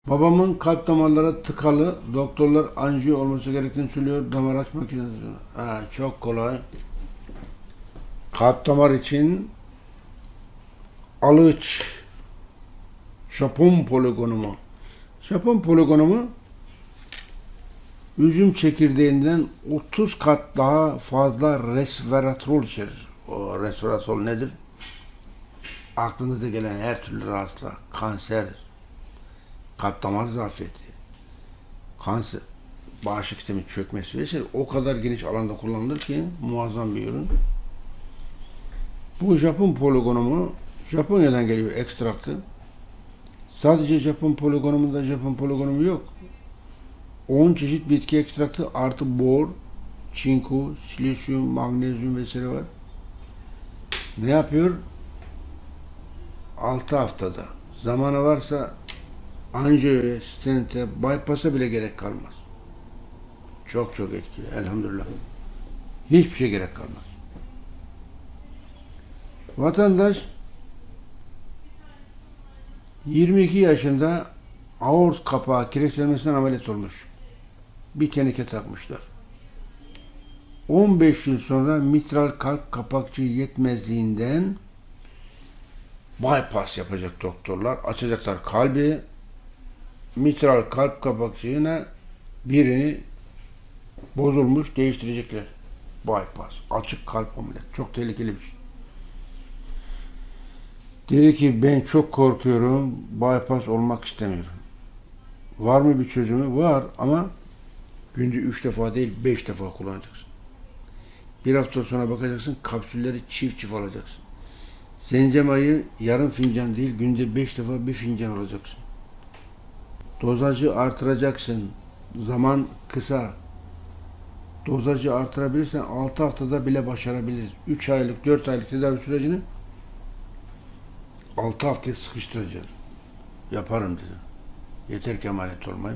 Babamın kalp damarları tıkalı. Doktorlar anjiyo olması gerektiğini söylüyor. Damar açma makinesi. Çok kolay. Kalp damar için alıç Japon poligonu mu? Japon poligonu mu? Üzüm çekirdeğinden 30 kat daha fazla resveratrol içerir. O resveratrol nedir? Aklınıza gelen her türlü rahatsızlık, kanser, kalp damar zafiyeti, kanser, bağışıklık sistemi çökmesi vesaire o kadar geniş alanda kullanılır ki muazzam bir ürün. Bu Japon poligonu mu? Japonya'dan geliyor ekstraktı. Sadece Japon poligonumunda Japon poligonumu yok. 10 çeşit bitki ekstraktı artı bor, çinko, silisyum, magnezyum vesaire var. Ne yapıyor? 6 haftada. Zamanı varsa anjiyoya, stente, bypass'a bile gerek kalmaz. Çok etkili elhamdülillah. Hiçbir şey gerek kalmaz. Vatandaş 22 yaşında aort kapağı kireçlenmesinden ameliyat olmuş. Bir teneke takmışlar. 15 yıl sonra mitral kalp kapakçığı yetmezliğinden bypass yapacak doktorlar. Açacaklar kalbi. Mitral kalp kapakçığına birini bozulmuş değiştirecekler. Bypass. Açık kalp ameliyat. Çok tehlikeli bir şey. Dedi ki ben çok korkuyorum. Bypass olmak istemiyorum. Var mı bir çözümü? Var ama günde 3 defa değil 5 defa kullanacaksın. Bir hafta sonra bakacaksın kapsülleri çift alacaksın. Zencemayı yarım fincan değil günde 5 defa bir fincan alacaksın. Dozajı artıracaksın. Zaman kısa. Dozajı artırabilirsen 6 haftada bile başarabiliriz. 3 aylık 4 aylık tedavi sürecini 6 haftaya sıkıştıracağım. Yaparım dedim. Yeter ki ameliyat olmayayım.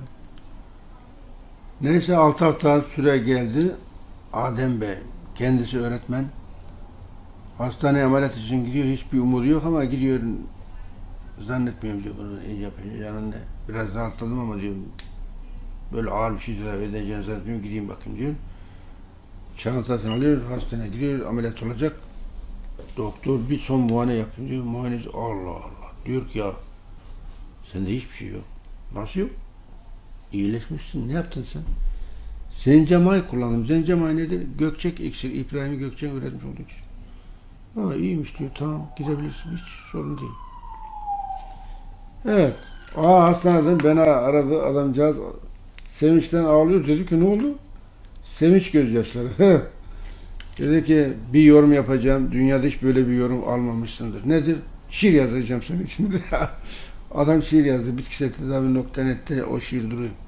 Neyse 6 hafta süre geldi. Adem Bey, kendisi öğretmen. Hastaneye ameliyat için gidiyor. Hiçbir umudu yok ama gidiyor. Zannetmiyorum diyor bunu yapacağını. Biraz rahatladım ama diyor böyle ağır bir şey tedavi edeceğini zannetmiyorum. Gideyim bakayım diyor. Çantasını alıyor, hastaneye gidiyor, ameliyat olacak. Doktor bir son muayene yapayım diyor. Muayenesi Allah Allah. Diyor ki ya sende hiçbir şey yok. Nasıl yok? İyileşmişsin. Ne yaptın sen? Zencemay kullandım. Zencemay nedir? Gökçek iksir. İbrahim Gökçek üretmiş olduğu iksir. Ha iyiymiş diyor. Tamam gidebilirsin. Hiç sorun değil. Evet. Hastaneden beni aradı adamcağız. Sevinçten ağlıyor. Dedi ki ne oldu? Sevinç gözyaşları. Dedi ki bir yorum yapacağım. Dünyada hiç böyle bir yorum almamışsındır. Nedir? Şiir yazacağım senin için. Adam şiir yazdı. Bitkisel tedavi.net'te o şiir duruyor.